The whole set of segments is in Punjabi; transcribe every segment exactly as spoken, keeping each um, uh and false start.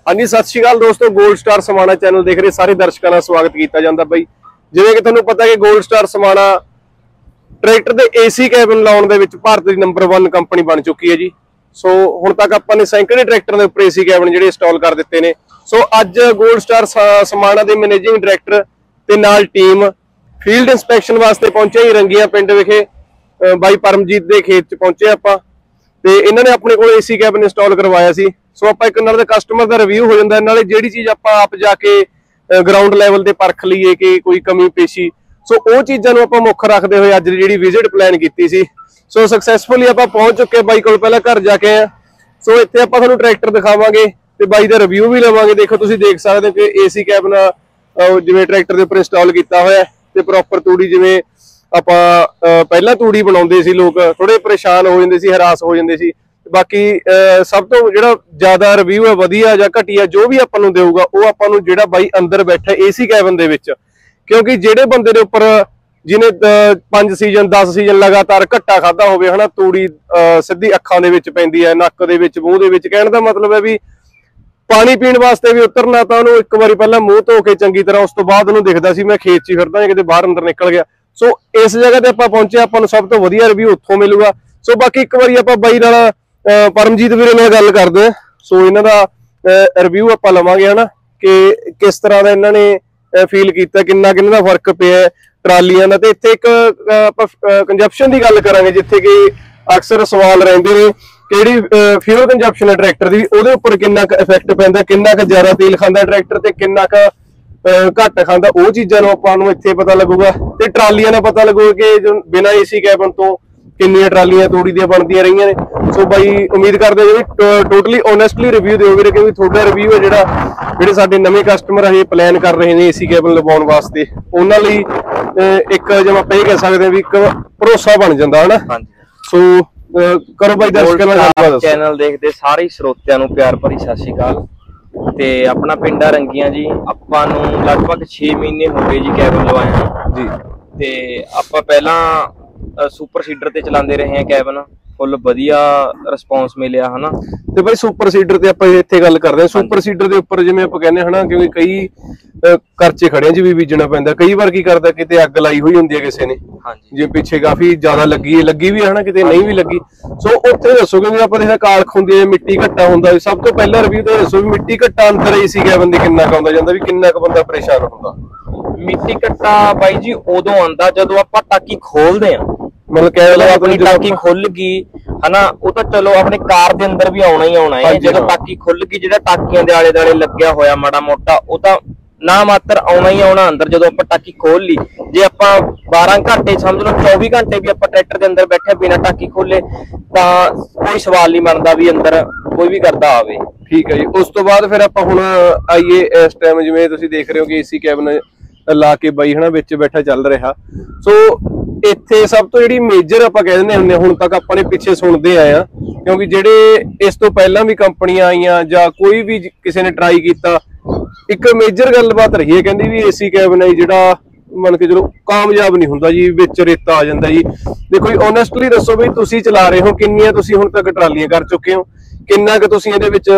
हाँ जी, सत श्री अकाल दोस्तों। गोल्ड स्टार समाना चैनल देख रहे सारे दर्शकों का स्वागत किया जाता। बई जिवें कि तुहानूं पता है कि गोल्ड स्टार समाना ट्रैक्टर के एसी कैबिन लाउण दे विच भारत की नंबर वन कंपनी बन चुकी है जी। सो हुण तक आपां सैकड़े ट्रैक्टर के उपर एसी कैबिन जिहड़े इंस्टॉल कर दिते ने। सो अज गोल्ड स्टार समाना के मैनेजिंग डायरैक्टर ते नाल टीम फील्ड इंस्पैक्शन वास्ते पहुंचे ही रंगिया पिंड विखे बाई परमजीत के खेत च पहुंचे आपां ते इन्होंने अपने को एसी कैबिन इंस्टॉल करवाया सी। सो आप एक नाल कस्टमर का रिव्यू हो जाता है, नाले जिहड़ी चीज़ आप आप जाके ग्राउंड लैवल ते परख लीए कि कोई कमी पेशी। सो वो चीज़ों आप मुख रखते हुए अज जी विजिट प्लान की सी। सो सक्सैसफुली आप पहुंच चुके बाई को पहले घर जाके आए। सो इत्थे आपां तुहानूं ट्रैक्टर दिखावांगे ते बाई दा रिव्यू भी लवांगे। देखो तुसीं देख सकते हो कि एसी कैबिन जिवें ट्रैक्टर के उपर इंस्टॉल किया होया ते प्रॉपर तूड़ी जिवें आपां पहला तूड़ी बनाउंदे सी, लोग थोड़े परेशान हो जांदे सी, हरास हो जांदे सी। बाकी सब तो जिहड़ा ज्यादा रिव्यू है वधिया जां घटिया जो भी आपां नूं देऊगा वो आपां नूं जिहड़ा बाई अंदर बैठा एसी कैबिन दे विच, क्योंकि जिहड़े बंदे दे उपर जिन्हें पांच सीजन दस सीजन लगातार घट्टा खादा होवे हना, तूड़ी सीधी अखां दे विच पैंदी है, नक्क दे विच, मूंह दे विच। कहण दा मतलब है भी पानी पीण वास्ते भी उतरना तां उहनूं एक बारी पहलां मूंह धो के चंगी तरह, उस तो बाद उहनूं दिखदा सी मैं खेत च ही फिरदा किते बाहर अंदर निकल गया। सो इस जगह ते आपां पहुंचे, आपां नूं सब तो वधिया रिव्यू उत्थों मिलूगा। सो बाकी एक बारी आपां बाई नाल परमजीत वीरे नाल गल करदे हां। सो इन्हां दा रिव्यू आपां लवांगे हना कि किस तरह दा इन्हां ने फील कीता, किन्ना किन्ना दा फर्क पिया ट्रालियां दा। ते इत्थे एक आपां कंजप्शन दी गल करांगे जिथे कि अक्सर सवाल रहिंदे ने किहड़ी फ्यूल कंजप्शन है ट्रैक्टर दी, उहदे उपर किन्ना क इफैक्ट पैंदा, किन्ना क ज्यादा तेल खांदा ट्रैक्टर ते किन्ना क घट खांदा, वो चीज़ों आपां नूं इत्थे पता लगूगा। ते ट्रालियां दा पता लगूगा कि बिना एसी कैबिन तो किन्नियां ट्रालियां तूड़ी दियां बनदियां रहियां ने। सो बाई उम्मीद करदे हो टोटली ओनैस्टली रिव्यू दिओगे, क्योंकि थोड़ा रिव्यू है जिहड़ा जिहड़े साडे नवें कस्टमर हजे प्लान कर रहे हैं एसी कैबिन लवाउण वास्ते, उन्हां लई एक जिवें आपां इह कह सकदे भी एक भरोसा बन जांदा है ना। सो करो बाई दर्शकां नाल गलबात। चैनल देखते सारे श्रोतिਆਂ ਨੂੰ प्यार भरी सत श्री अकाल। ਤੇ ਆਪਣਾ ਪਿੰਡਾ ਰੰਗੀਆਂ ਜੀ, ਆਪਾਂ ਨੂੰ ਲਗਭਗ छे ਮਹੀਨੇ ਹੋ ਗਏ ਜੀ ਕੈਬਨ ਲਵਾਇਆ ਜੀ। ਤੇ ਆਪਾਂ ਪਹਿਲਾਂ ਸੁਪਰ ਸੀਡਰ ਤੇ ਚਲਾਉਂਦੇ ਰਹੇ ਹਾਂ ਕੈਬਨ, फुल वधिया रिस्पॉन्स मिलिया है ना। ते भाई सुपर सीडर ते आपां इत्थे गल करदे हां। सुपर सीडर दे उपर जिवें आपां कहने हना, क्योंकि कई करचे खड़ियां च भी बीजना पैंदा, कई बार की करदा किते अग लाई हुई हुंदी है किसी ने, जे पिछे काफी ज्यादा लगी लगी भी है ना, किते नहीं भी लगी। सो उत्थे दसो कि आपां देखा कालख हुंदी है, मिट्टी घट्टा हुंदा। सब तो पहला रिव्यू तो दसो भी मिट्टी घट्टा अंदर एसी कैबिन दे किन्ना क आउंदा जांदा, भी किन्ना क बंदा परेशान हुंदा। मिट्टी घट्टा बाई जी उदों आंदा जदों आपां टाकी खोलदे हां, मतलब कह लो अपनी टाकी खुल गई है ना, वो तो चलो अपने कार के अंदर भी आना ही आना है। जो टाकी खुल गई, जो टाकियां दे आले दुआले लग्या होया माड़ा मोटा, वो तो ना मात्र आना ही आना अंदर। जो आप टाकी खोल ली, जे आप बारह घंटे समझ लो चौबी घंटे भी आप ट्रैक्टर के अंदर बैठे बिना टाकी खोले तो कोई सवाल नहीं बनता भी अंदर कोई भी करता आवे। ठीक है जी। उस तो बाद फिर आप हुण आइए इस टाइम जिवें तुसीं देख रहे हो कि एसी कैबिन ला के बाई हना विच बैठा चल रहा। सो इत्थे सब तो जिहड़ी मेजर आपां कह दिंदे हुंदे हुण तक आपां ने पिछे सुणदे आए हां, क्योंकि जिहड़े इस तो पहलां भी कंपनियां आईयां जां कोई भी किसी ने ट्राई कीता, एक मेजर गलबात रही है कहंदी भी एसी कैबिन है जिहड़ा मन के चलो कामयाब नहीं हुंदा जी, विच रेता आ जांदा जी। देखो जी ओनैस्टली दसो भी तुसीं चला रहे हो, किन्नियां तुसीं हुण तक ट्रालियां कर चुके हो, किन्ना कि तुसीं इहदे विच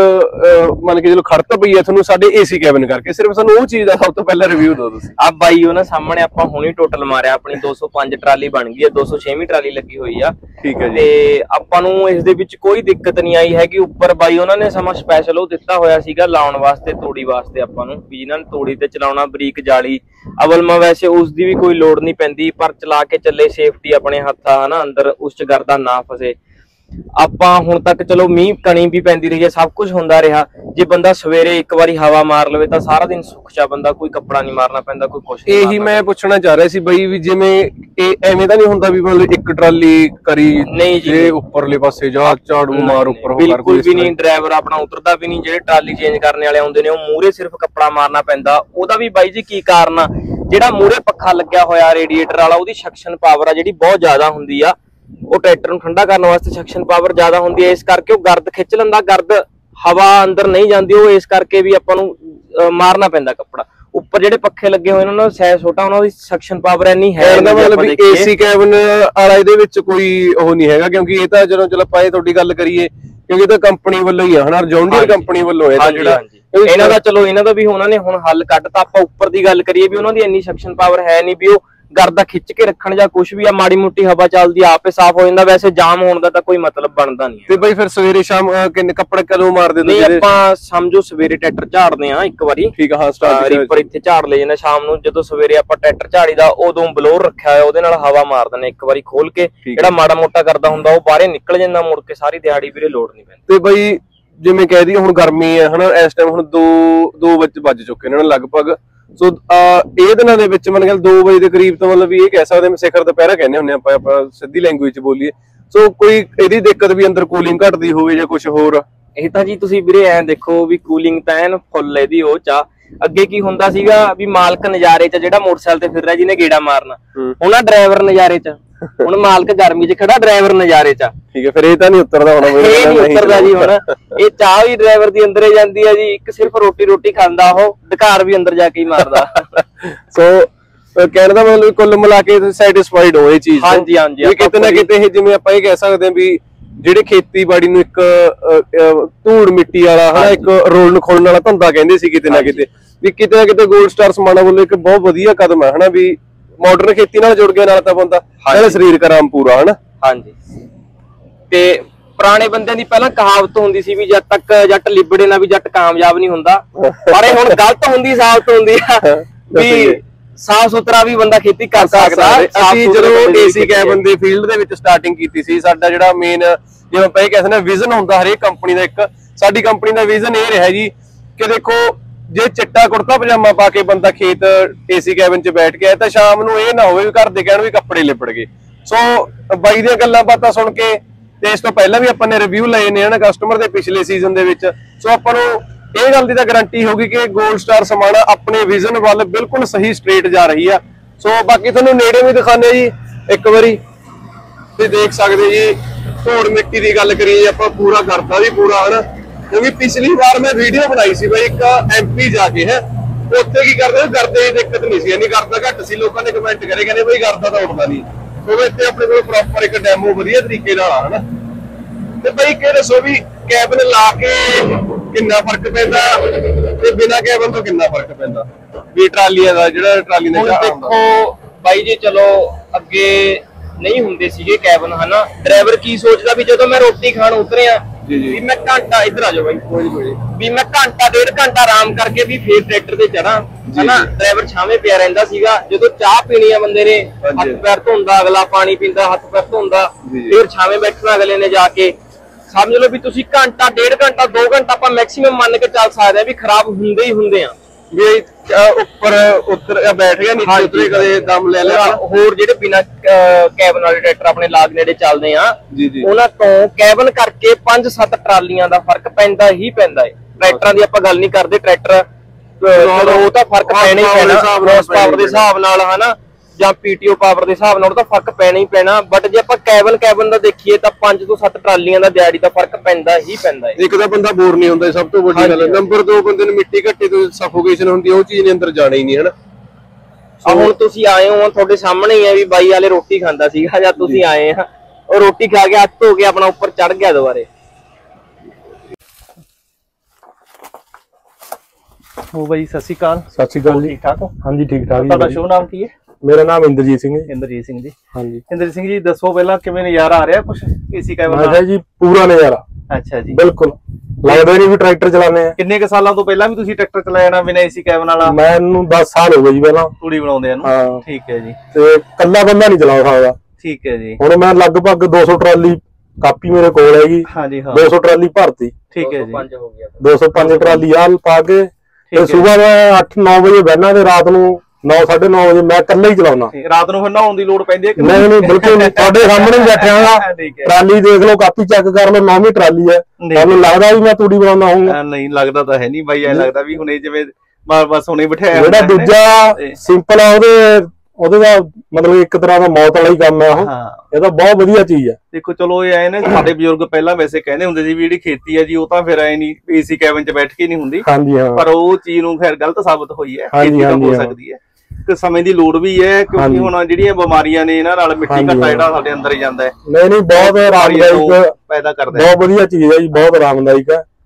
मन के चलो खड़त पई है तुहानूं साडे एसी कैबिन करके। सिर्फ सानूं वो चीज़ दा सब तो पहला रिव्यू दो तुसीं। आ बाई ओ ना सामने आपां हुणी टोटल मारिया, अपनी दो सौ पांच ट्राली बन गई है, दो सौ छेवीं ट्राली लगी हुई आ। ठीक है जी। ते आपां नूं इस दे विच कोई दिक्कत नहीं आई है कि ऊपर बाई उन्हां ने समा स्पैशल वो दिता होया सीगा लाउण वास्ते, तूड़ी वास्ते आपां नूं भी जिन्हां ने तूड़ी ते चलाउणा बरीक जाली अवल में वैसे उसकी भी कोई लोड़ नहीं पैंदी, पर चला के चले सेफ्टी अपने हत्थ है ना, अंदर उस च गर्दा ना फसे। आपां हुण तक चलो मीह कणी भी पैंदी रही है, सब कुछ हुंदा रहा। जे बंदा सवेरे एक बारी हवा मार लवे तां सारा दिन सुख चा बंदा, कोई कपड़ा नहीं मारना पैंदा, कोई कुछ नहीं। यही मैं पुछना चाह रहा सी बई भी जिवें एवें तां नहीं हुंदा भी मतलब एक ट्राली करी नहीं जी, उपरले पासे जा झाड़ू मार उपर हो, बिल्कुल भी नहीं। ड्राइवर अपना उतरदा भी नहीं, जेडे ट्राली चेंज करने वाले आउंदे ने ओ मूहरे सिर्फ कपड़ा मारना पैंदा। ओदा भी बाई जी की कारण आ, जेड़ा मूहरे पक्खा लग्या होया रेडिएटर वाला, ओदी सक्शन पावर आ जिहड़ी बहुत ज्यादा हुंदी आ, ਉਹ ट्रैक्टर ਨੂੰ ठंडा करने वास्ते सक्शन पावर ज्यादा होंदी है, इस करके वो गर्द खिंच लैंदा, गर्द हवा अंदर नहीं जाती, वो इस करके भी आपां नूं मारना पैंदा कपड़ा। उपर जिहड़े पक्खे लगे हुए उन्हां दा साइज छोटा, उन्हां दी सक्शन पावर इन्नी है नहीं। एसी कैबिन वाला इहदे विच कोई ओह नहीं हैगा, क्योंकि इह तां जदों चलो पाए तुहाडी गल करिए क्योंकि तो कंपनी वालों ही है ना, जॉन डीयर कंपनी वालों है जिहड़ा ਇਹਨਾਂ ਦਾ ਚਲੋ ਇਹਨਾਂ ਦਾ ਵੀ ਉਹਨਾਂ ਨੇ ਹੁਣ ਹੱਲ ਕੱਢਤਾ। ਆਪਾਂ ਉੱਪਰ ਦੀ ਗੱਲ ਕਰੀਏ ਵੀ ਉਹਨਾਂ ਦੀ ਇੰਨੀ ਸਕਸ਼ਨ ਪਾਵਰ ਹੈ ਨਹੀਂ ਵੀ ਉਹ ਗਰਦਾ ਖਿੱਚ ਕੇ ਰੱਖਣ ਜਾਂ ਕੁਝ ਵੀ ਆ, ਮਾੜੀ ਮੋਟੀ ਹਵਾ ਚੱਲਦੀ ਆਪੇ ਸਾਫ਼ ਹੋ ਜਾਂਦਾ। ਵੈਸੇ ਜਾਮ ਹੋਣ ਦਾ ਤਾਂ ਕੋਈ ਮਤਲਬ ਬਣਦਾ ਨਹੀਂ। ਤੇ ਬਈ ਫਿਰ ਸਵੇਰੇ ਸ਼ਾਮ ਕਿੰਨੇ ਕੱਪੜੇ ਕਦੋਂ ਮਾਰਦੇ ਨਹੀਂ ਆਪਾਂ ਸਮਝੋ ਸਵੇਰੇ ਟਰੈਕਟਰ ਝਾੜਦੇ ਆ ਇੱਕ ਵਾਰੀ, ਠੀਕ ਆ, ਹਾਂ ਸਟਾਰਟ ਰੀਪਰ ਇੱਥੇ ਝਾੜ ਲੈ ਜਾਂਦਾ। ਸ਼ਾਮ ਨੂੰ ਜਦੋਂ ਸਵੇਰੇ ਆਪਾਂ ਟਰੈਕਟਰ ਝਾੜੀਦਾ ਉਦੋਂ ਬਲੋਰ ਰੱਖਿਆ ਹੋਇਆ ਉਹਦੇ ਨਾਲ ਹਵਾ ਮਾਰ ਦਿੰਦੇ ਇੱਕ ਵਾਰੀ ਖੋਲ ਕੇ, ਜਿਹੜਾ ਮਾੜਾ ਮੋਟਾ ਕਰਦਾ ਹੁੰਦਾ ਉਹ ਬਾਹਰੇ ਨਿਕਲ ਜਾਂਦਾ ਮੁੜ ਕੇ, ਸਾਰੀ ਦਿਹਾੜੀ ਵੀਰੇ ਲੋਡ ਨਹੀਂ ਪੈਂਦੀ। ਤੇ ਬਈ ਜਿਵੇਂ ਕਹਿ ਦਈਏ ਹੁਣ ਗਰਮੀ ਹੈ ਹਨਾ, ਇਸ ਟਾਈਮ ਹੁਣ ਦੋ ਦੋ ਵਜੇ ਵੱਜ ਚੁੱਕੇ ਨੇ ਲਗਭਗ। ਸੋ ਇਹ ਦਿਨਾਂ ਦੇ ਵਿੱਚ ਮਤਲਬ ਦੋ ਵਜੇ ਦੇ ਕਰੀਬ ਤੋਂ ਮਤਲਬ ਵੀ ਇਹ ਕਹਿ ਸਕਦੇ ਹਾਂ ਸਿਖਰ ਦੁਪਹਿਰਾ ਕਹਿੰਦੇ ਹੁੰਦੇ ਆਪਾਂ ਆਪਾਂ ਸਿੱਧੀ ਲੈਂਗੁਏਜ ਚ ਬੋਲੀਏ। ਸੋ ਕੋਈ ਇਹਦੀ ਦਿੱਕਤ ਵੀ ਅੰਦਰ ਕੂਲਿੰਗ ਘਟਦੀ ਹੋਵੇ ਜਾਂ ਕੁਝ ਹੋਰ? ਇਹ ਤਾਂ ਜੀ ਤੁਸੀਂ ਵੀਰੇ ਐਂ ਦੇਖੋ ਵੀ ਕੂਲਿੰਗ ਤਾਂ ਐਨ ਫੁੱਲ ਇਹਦੀ ਉਹ ਚਾ। ਅੱਗੇ ਕੀ ਹੁੰਦਾ ਸੀਗਾ ਵੀ ਮਾਲਕ ਨਜ਼ਾਰੇ ਚ ਜਿਹੜਾ ਮੋਟਰਸਾਈਕਲ ਤੇ ਫਿਰ ਰਿਹਾ ਜਿਹਨੇ ਗੇੜਾ ਮਾਰਨਾ, ਹੁਣ ਆ ਡਰਾਈਵਰ ਨਜ਼ਾਰੇ ਚ, ਹੁਣ ਮਾਲਕ ਗਰਮੀ ਚ ਖੜਾ ਡਰਾਈਵਰ ਨਜ਼ਾਰੇ ਚ। ਠੀਕ ਹੈ, ਫਿਰ ਇਹ ਤਾਂ ਨਹੀਂ ਉਤਰਦਾ ਹੋਣਾ, ਇਹ ਨਹੀਂ ਉਤਰਦਾ ਜੀ। ਹੁਣ ਇਹ ਚਾਹ ਵੀ ਡਰਾਈਵਰ ਦੀ ਅੰਦਰੇ ਜਾਂਦੀ ਹੈ ਜੀ, ਇੱਕ ਸਿਰਫ ਰੋਟੀ ਰੋਟੀ ਖਾਂਦਾ ਉਹ, ਢਕਾਰ ਵੀ ਅੰਦਰ ਜਾ ਕੇ ਹੀ ਮਾਰਦਾ। ਸੋ ਕਹਿਣ ਦਾ ਮਤਲਬ ਕੁੱਲ ਮਿਲਾ ਕੇ ਸੈਟੀਸਫਾਈਡ ਹੋ ਇਹ ਚੀਜ਼। ਹਾਂਜੀ ਹਾਂਜੀ, ਕਿਤੇ ਨਾ ਕਿਤੇ ਇਹ ਜਿਵੇਂ ਆਪਾਂ ਇਹ ਕਹਿ ਸਕਦੇ ਹਾਂ ਵੀ ਜਿਹੜੇ ਖੇਤੀਬਾੜੀ ਨੂੰ ਇੱਕ ਧੂੜ ਮਿੱਟੀ ਵਾਲਾ ਹਨਾ ਇੱਕ ਰੋਲਣ ਖੋਲਣ ਵਾਲਾ ਧੰਦਾ ਕਹਿੰਦੇ ਸੀ, ਕਿਤੇ ਨਾ ਕਿਤੇ ਵੀ ਕਿਤੇ ਨਾ ਕਿਤੇ ਗੋਲਡ ਸਟਾਰ ਸਮਾਣਾ ਵੱਲੋਂ ਇੱਕ ਬਹੁਤ ਵਧੀਆ ਕਦਮ ਹੈ ਹਨਾ, ਵੀ ਮਾਡਰਨ ਖੇਤੀ ਨਾਲ ਜੁੜ ਗਿਆ ਨਾਲ ਤਾਂ ਬੰਦਾ ਨਾਲੇ ਸਰੀਰਕ ਆਰਾਮ ਪੂਰਾ ਹਨਾ। ਹਾਂਜੀ, ਤੇ ਪੁਰਾਣੇ ਬੰਦਿਆਂ ਦੀ ਪਹਿਲਾਂ ਕਹਾਵਤ ਹੁੰਦੀ ਸੀ ਵੀ ਜਦ ਤੱਕ ਜੱਟ ਲਿਬੜੇ ਨਾ ਵੀ ਜੱਟ ਕਾਮਯਾਬ ਨਹੀਂ ਹੁੰਦਾ, ਪਰ ਇਹ ਹੁਣ ਗਲਤ ਹੁੰਦੀ ਸਾਬਤ ਹੁੰਦੀ ਆ ਵੀ ਸਾਫ ਸੁਥਰਾ ਵੀ ਬੰਦਾ ਖੇਤੀ ਕਰ ਸਕਦਾ। ਅਸੀਂ ਜਦੋਂ ਏਸੀ ਕੈਬਨ ਦੇ ਫੀਲਡ ਦੇ ਵਿੱਚ ਸਟਾਰਟਿੰਗ ਕੀਤੀ ਸੀ, ਸਾਡਾ ਜਿਹੜਾ ਮੇਨ ਜਿਵੇਂ ਆਪਾਂ ਇਹ ਕਹਿੰਦੇ ਨੇ ਵਿਜ਼ਨ ਹੁੰਦਾ ਹਰੇਕ ਕੰਪਨੀ ਦਾ, ਇੱਕ ਸਾਡੀ ਕੰਪਨੀ ਦਾ ਵਿਜ਼ਨ ਇਹ ਰਿਹਾ ਜੀ ਕਿ ਦੇਖੋ ਜੇ ਚਿੱਟਾ ਕੁੜਤਾ ਪਜਾਮਾ ਪਾ ਕੇ ਬੰਦਾ ਖੇਤ ਏਸੀ ਕੈਬਨ 'ਚ ਬੈਠ ਕੇ ਆਇਆ ਤਾਂ ਸ਼ਾਮ ਨੂੰ ਇਹ ਨਾ ਹੋਵੇ ਵੀ ਘਰ ਦੇ ਕਹਿਣ ਵੀ ਕੱਪੜੇ ਲਿਬੜ ਗਏ। ਸੋ ਬਾਈ ਦੀਆਂ ਗੱਲਾਂ ਬਾਤਾਂ ਸੁਣ ਕੇ ਤੇ ਇਸ ਤੋਂ ਪਹਿਲਾਂ ਵੀ ਆਪਾਂ ਨੇ ਰਿਵਿਊ ਲਏ ਨੇ ਹਨਾ ਕਸਟਮਰ ਦੇ ਪਿਛਲੇ ਸੀਜ਼ਨ ਦੇ ਵਿੱਚ, ਸੋ ਆਪਾਂ ਨੂੰ ਇਹ ਗੱਲ ਦੀ ਤਾਂ ਗਾਰੰਟੀ ਹੋਗੀ ਕਿ ਗੋਲਡ ਸਟਾਰ ਸਮਾਣਾ ਆਪਣੇ ਵਿਜ਼ਨ ਵੱਲ ਬਿਲਕੁਲ ਸਹੀ ਸਟ੍ਰੇਟ ਜਾ ਰਹੀ ਆ। ਸੋ ਬਾਕੀ ਤੁਹਾਨੂੰ ਨੇੜੇ ਵੀ ਦਿਖਾਉਂਦੇ ਜੀ ਇੱਕ ਵਾਰੀ, ਤੁਸੀਂ ਦੇਖ ਸਕਦੇ ਜੀ ਧੂੜ ਮਿੱਟੀ ਦੀ ਗੱਲ ਕਰੀਏ ਆਪਾਂ ਪੂਰਾ ਕਰਦਾ ਵੀ ਪੂਰਾ ਹਨਾ, ਕਿਉਂਕਿ ਪਿਛਲੀ ਵਾਰ ਮੈਂ ਵੀਡੀਓ ਬਣਾਈ ਸੀ ਬਈ ਇੱਕ ਐਮਪੀ ਜਾ ਕੇ ਹੈ, ਉੱਥੇ ਕੀ ਕਰਦੇ ਕਰਦੇ ਦਿੱਕਤ ਨਹੀਂ ਸੀ, ਯਾਨੀ ਕਰਦਾ ਘੱਟ ਸੀ, ਲੋਕਾਂ ਨੇ ਕਮੈਂਟ ਕਰੇ ਕਹਿੰਦੇ ਬਈ ਕਰਦਾ ਤਾਂ ਉੱਠਦਾ ਨਹੀਂ। ਸੋ ਇੱਥੇ ਆਪਣੇ ਕੋਲ ਪ੍ਰੋਪਰ ਇੱਕ ਡੈਮੋ ਵਧੀਆ ਤਰੀਕੇ ਨਾਲ ਆ ਹਨਾ। ਤੇ ਬਈ ਕਿ ਦੱਸੋ ਵੀ ਕੈਬਨ ਲਾ ਕੇ ਕਿੰਨਾ ਫਰਕ ਪੈਂਦਾ ਤੇ ਬਿਨਾਂ ਕੈਬਨ ਤੋਂ ਕਿੰਨਾ ਫਰਕ ਪੈਂਦਾ ਵੀ ਟਰਾਲੀਆਂ ਦਾ ਜਿਹੜਾ ਟਰਾਲੀ ਨੇ ਚਾਹ ਦੇਖੋ ਬਾਈ ਜੀ, ਚਲੋ ਅੱਗੇ ਨਹੀਂ ਹੁੰਦੇ ਸੀਗੇ ਕੈਬਨ ਹਨਾ, ਡਰਾਈਵਰ ਕੀ ਸੋਚਦਾ ਵੀ ਜਦੋਂ ਮੈਂ ਰੋਟੀ ਖਾਣ ਉਤਰਿਆ ਵੀ ਮੈਂ ਘੰਟਾ ਇੱਧਰ ਆ ਜਾਓ ਬਾਈ ਕੋਈ ਕੋਈ ਵੀ ਮੈਂ ਘੰਟਾ ਡੇਢ ਘੰਟਾ ਆਰਾਮ ਕਰਕੇ ਵੀ ਫੇਰ ਟਰੈਕਟਰ ਤੇ ਚੜਾਂ ਹਨਾ। ਡਰਾਈਵਰ ਛਾਵੇਂ ਪਿਆ ਰਹਿੰਦਾ ਸੀਗਾ, ਜਦੋਂ ਚਾਹ ਪੀਣੀ ਆ ਬੰਦੇ ਨੇ ਹੱਥ ਪੈਰ ਧੋਂਦਾ, ਅਗਲਾ ਪਾਣੀ ਪੀਂਦਾ ਹੱਥ ਪੈਰ ਧੋਂਦਾ, ਫੇਰ ਛਾਵੇਂ ਬੈਠਣਾ ਅਗਲੇ ਨੇ ਜਾ ਕੇ। ਸਮਝ ਲਓ ਵੀ ਤੁਸੀਂ ਘੰਟਾ ਡੇਢ ਘੰਟਾ ਦੋ ਘੰਟਾ ਆਪਾਂ ਮੈਕਸਿਮਮ ਮੰਨ ਕੇ ਚੱਲ ਸਕਦੇ ਆ ਵੀ ਖਰਾਬ ਹੁੰਦੇ ਹੀ ਹੁੰਦੇ ਆ ਵੀ ਉੱਪਰ ਉੱਤਰ ਬੈਠ ਗਿਆ ਨੀਚੇ ਉਤਰੇ ਕਦੇ ਦਮ ਲੈ ਲਿਆ। ਹੋਰ ਜਿਹੜੇ ਬਿਨਾਂ ਕੈਬਨ ਵਾਲੇ ਟਰੈਕਟਰ ਆਪਣੇ ਲਾਗ ਨੇੜੇ ਚੱਲਦੇ ਆ ਉਹਨਾਂ ਤੋਂ ਕੈਬਨ ਕਰਕੇ ਪੰਜ ਸੱਤ ਟਰਾਲੀਆਂ ਦਾ ਫਰਕ ਪੈਂਦਾ ਹੀ ਪੈਂਦਾ ਹੈ। ਟਰੈਕਟਰਾਂ ਦੀ ਆਪਾਂ ਗੱਲ ਨਹੀਂ ਕਰਦੇ, ਟਰੈਕਟਰ ਉਹ ਤਾਂ ਫਰਕ ਪੈਣਾ ਹੀ ਪੈਣਾ ਹਾਰਸ ਪਾਵਰ ਦੇ ਹਿਸਾਬ ਨਾਲ ਹਨਾ, ਜਾਂ ਪੀਟੀਓ ਪਾਵਰ ਦੇ ਹਿਸਾਬ ਨਾਲ ਉਹਦਾ ਫਰਕ ਪੈਣਾ ਹੀ ਪੈਣਾ। ਬਟ ਜੇ ਆਪਾਂ ਕੈਬਨ ਕੈਬਨ ਦਾ ਦੇਖੀਏ ਤਾਂ ਪੰਜ ਤੋਂ ਸੱਤ ਟਰਾਲੀਆਂ ਦਾ ਦਿਹਾੜੀ ਦਾ ਫਰਕ ਪੈਂਦਾ ਹੀ ਪੈਂਦਾ ਹੈ। ਇੱਕ ਤਾਂ ਬੰਦਾ ਬੋਰ ਨਹੀਂ ਹੁੰਦਾ, ਸਭ ਤੋਂ ਵੱਡੀ ਗੱਲ। ਨੰਬਰ ਦੋ ਬੰਦੇ ਨੂੰ ਮਿੱਟੀ ਘੱਟੇ ਤੋਂ ਸਫੋਕੇਸ਼ਨ ਹੁੰਦੀ, ਉਹ ਚੀਜ਼ ਨੇ ਅੰਦਰ ਜਾਣਾ ਹੀ ਨਹੀਂ ਹਨਾ। ਆ ਹੁਣ ਤੁਸੀਂ ਆਏ ਹੋ ਤੁਹਾਡੇ ਸਾਹਮਣੇ ਹੀ ਹੈ ਵੀ ਬਾਈ ਵਾਲੇ ਰੋਟੀ ਖਾਂਦਾ ਸੀਗਾ ਜਾਂ ਤੁਸੀਂ ਆਏ ਆ, ਉਹ ਰੋਟੀ ਖਾ ਕੇ ਹੱਥ ਧੋ ਕੇ ਆਪਣਾ ਉੱਪਰ ਚੜ ਗਿਆ ਦੁਬਾਰੇ। ਹੋ ਬਾਈ ਸਤਿ ਸ਼੍ਰੀ ਅਕਾਲ। ਸਤਿ ਸ਼੍ਰੀ ਅਕਾਲ ਜੀ, ਠੀਕ ਠਾਕ ਹੋ? ਹਾਂਜੀ ਠੀਕ ਠਾਕ। ਤੁਹਾਡਾ ਸ਼ੁਭ ਨਾਮ ਕੀ ਹੈ? ਮੇਰਾ ਨਾਮ ਇੰਦਰਜੀਤ ਸਿੰਘ ਹੈ। ਇੰਦਰਜੀਤ ਸਿੰਘ ਜੀ, ਹਾਂਜੀ। ਇੰਦਰਜੀਤ ਸਿੰਘ ਜੀ ਦੱਸੋ ਪਹਿਲਾਂ ਕਿਵੇਂ ਨਜ਼ਾਰਾ ਆ ਰਿਹਾ ਕੁਝ ਏਸੀ ਕੈਬਨ ਦਾ? ਜੀ ਪੂਰਾ ਨਜ਼ਾਰਾ। ਅੱਛਾ ਜੀ, ਬਿਲਕੁਲ ਲੱਗਦਾ ਨਹੀਂ ਵੀ ਟਰੈਕਟਰ ਚਲਾਉਂਦੇ ਆ। ਕਿੰਨੇ ਕ ਸਾਲਾਂ ਤੋਂ ਪਹਿਲਾਂ ਵੀ ਤੁਸੀਂ ਟਰੈਕਟਰ ਚਲਾਇਆ ਨਾ ਬਿਨਾਂ ਏਸੀ ਕੈਬਨ ਵਾਲਾ? ਮੈਨੂੰ ਦਸ ਸਾਲ ਹੋ ਗਏ ਜੀ ਪਹਿਲਾਂ ਤੂੜੀ ਬਣਾਉਂਦੇ ਆ ਨੂੰ। ਠੀਕ ਹੈ ਜੀ, ਤੇ ਕੱਲਾ ਬੰਦਾ ਨਹੀਂ ਚਲਾ ਸਕਦਾ। ਠੀਕ ਹੈ ਜੀ। ਹੁਣ ਮੈਂ ਲਗਭਗ ਦੋ ਸੌ ਟਰਾਲੀ ਕਾਪੀ ਮੇਰੇ ਕੋਲ ਹੈਗੀ। ਹਾਂਜੀ ਹਾਂ, ਦੋ ਸੌ ਟਰਾਲੀ ਭਰਤੀ। ਠੀਕ ਹੈ ਜੀ, ਦੋ ਸੌ ਪੰਜ ਟਰਾਲੀ ਆ ਪਾ ਕੇ ਤੇ ਸਵੇਰ ਮੈਂ ਅੱਠ ਨੌ ਵਜੇ ਬਹਿਣਾ ਤੇ ਰਾਤ ਨੂੰ ਨੌ ਸਾਢੇ ਨੌ ਵਜੇ ਮੈਂ ਇਕੱਲਾ ਹੀ ਚਲਾਉਣਾ। ਰਾਤ ਨੂੰ ਫਿਰ ਨਹਾਉਣ ਦੀ ਲੋੜ ਪੈਂਦੀ ਹੈ ਕਿ ਨਹੀਂ? ਨਹੀਂ ਬਿਲਕੁਲ ਨਹੀਂ, ਤੁਹਾਡੇ ਸਾਹਮਣੇ ਬੈਠਿਆ ਹਾਂ। ਟਰਾਲੀ ਦੇਖ ਲਓ, ਕਾਪੀ ਚੈੱਕ ਕਰ ਲਓ, ਨੌਵੀਂ ਟਰਾਲੀ ਹੈ। ਤੁਹਾਨੂੰ ਲੱਗਦਾ ਵੀ ਮੈਂ ਤੂੜੀ ਬਣਾਉਂਦਾ ਹੋਊਂਗਾ? ਨਹੀਂ ਲੱਗਦਾ ਤਾਂ ਹੈ ਨਹੀਂ ਬਾਈ, ਐ ਲੱਗਦਾ ਵੀ ਹੁਣੇ ਜਿਵੇਂ ਬਸ ਹੁਣੇ ਬਿਠਾਇਆ। ਜਿਹੜਾ ਦੂਜਾ ਸਿੰਪਲ ਆ ਉਹਦੇ ਉਹਦੇ ਦਾ ਮਤਲਬ ਇੱਕ ਤਰ੍ਹਾਂ ਦਾ ਮੌਤ ਵਾਲਾ ਹੀ ਕੰਮ ਹੈ ਉਹ। ਇਹ ਤਾਂ ਬਹੁਤ ਵਧੀਆ ਚੀਜ਼ ਹੈ। ਦੇਖੋ ਚਲੋ ਇਹ ਆਏ ਨੇ ਸਾਡੇ ਬਜ਼ੁਰਗ ਪਹਿਲਾਂ ਵੈਸੇ ਕਹਿੰਦੇ ਹੁੰਦੇ ਸੀ ਵੀ ਜਿਹੜੀ ਖੇਤੀ ਹੈ ਜੀ ਉਹ ਤਾਂ ਫਿਰ ਐ ਨਹੀਂ ਏਸੀ ਕੈਬਨ 'ਚ ਬੈਠ ਕੇ ਨਹੀਂ ਹੁੰਦੀ। ਹਾਂਜੀ ਹਾਂ, ਪਰ ਉਹ ਚੀਜ਼ ਨੂੰ ਫਿਰ ਗਲਤ ਸਾਬਤ ਹੋਈ ਹੈ। ਖੇਤੀ ਤਾਂ ਹੋ ਸਕਦੀ ਹੈ ਤੇ ਸਮੇਂ ਦੀ ਲੋੜ ਵੀ ਹੈ, ਕਿਉਂਕਿ ਹੁਣ ਜਿਹੜੀਆਂ ਬਿਮਾਰੀਆਂ ਨੇ ਇਹਨਾਂ ਨਾਲ ਮਿੱਟੀ ਘੱਟਾ ਜਿਹੜਾ ਸਾਡੇ ਅੰਦਰ ਜਾਂਦਾ ਹੈ। ਨਹੀਂ ਨਹੀਂ ਬਹੁਤ ਆਰਾਮਦਾਇਕ ਪੈਦਾ ਕਰਦਾ, ਬਹੁਤ ਵਧੀਆ ਚੀਜ਼ ਹੈ ਜੀ, ਬਹੁਤ ਆਰਾਮਦਾਇਕ ਹੈ।